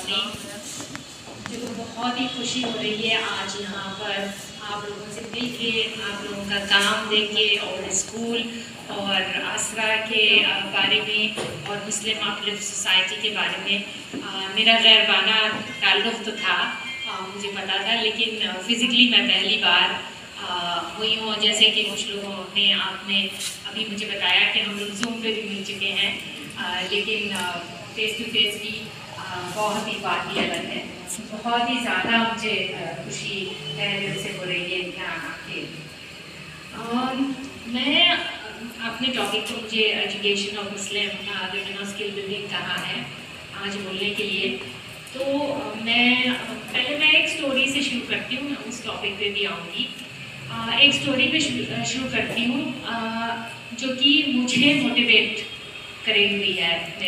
नाज़रीन, मुझे तो बहुत ही खुशी हो रही है आज यहाँ पर आप लोगों से मिल के, आप लोगों का काम देख के और स्कूल और आसरा के बारे में और मुस्लिम अपलिफ्ट सोसाइटी के बारे में मेरा गैरबाना ताल्लुक़ तो था, मुझे पता था, लेकिन फ़िज़िकली मैं पहली बार हुई हूँ। जैसे कि कुछ लोगों ने आपने अभी मुझे बताया कि हम लोग ज़ूम पे भी मिल चुके हैं, लेकिन फ़ेस टू फेस भी बहुत ही बात ही अलग है। बहुत ही ज़्यादा मुझे खुशी है दिल से हो रही है यहाँ आके। मैं अपने टॉपिक को मुझे एजुकेशन ऑफ मुस्लिम विमेन और स्किल बिल्डिंग कहा है आज बोलने के लिए। तो पहले मैं एक स्टोरी से शुरू करती हूँ, मैं उस टॉपिक पे भी आऊँगी। एक स्टोरी पे शुरू करती हूँ जो कि मुझे मोटिवेट करी हुई है।